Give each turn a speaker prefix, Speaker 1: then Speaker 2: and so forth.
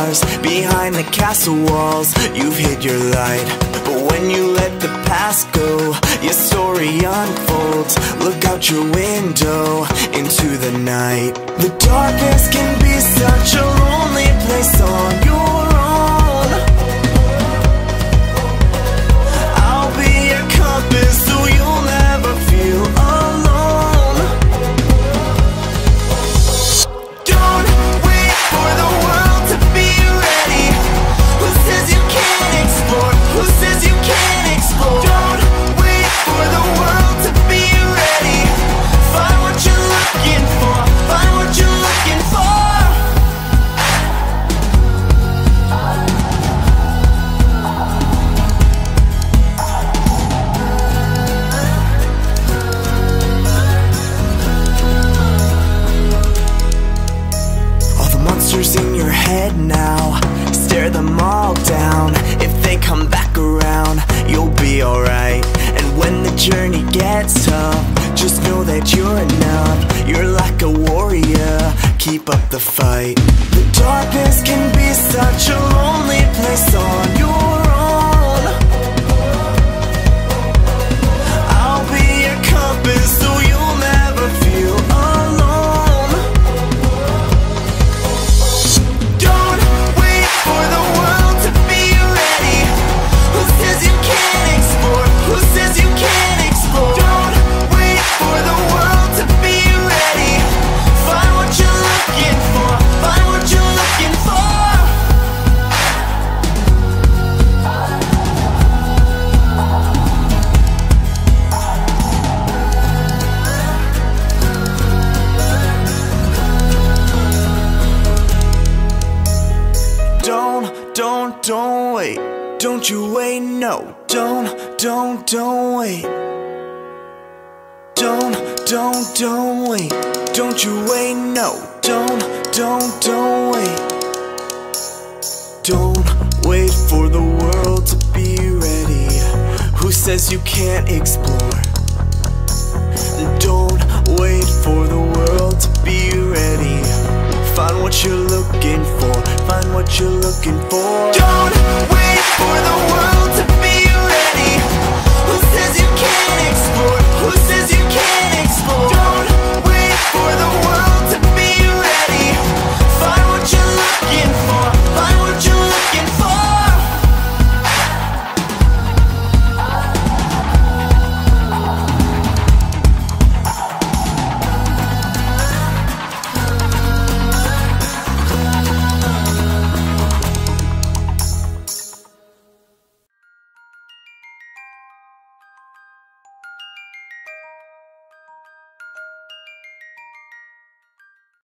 Speaker 1: stars. Behind the castle walls, you've hid your light. But when you let the past go, your story unfolds. Look out your window into the night. The darkness can be such a lonely place on your own. I'll be your compass so you'll never feel alone. Don't wait for the world to be ready. Who says you can't explore? Who says you can't explore? Don't wait for the world to be ready. Find what you're looking for. Find what you're looking for. All the monsters in your head now, stare them all down. If they come back around, you'll be alright. And when the journey gets tough, just know that you're enough. You're like a warrior, keep up the fight. The darkness can be such a lonely place on your own. I'll be your compass so you'll never feel alone. Don't wait for the world to be ready. Who says you can't explore? Who says you can't explore? Don't wait for the world to be ready. Find what you're looking for. Find what you're looking for. Don't wait. Don't you wait, no. Don't wait. Don't wait. Don't you wait, no. Don't wait. Don't wait for the world to be ready. Who says you can't explore? Don't wait for the world to be ready. Find what you're looking for. Find what you're looking for. Don't wait.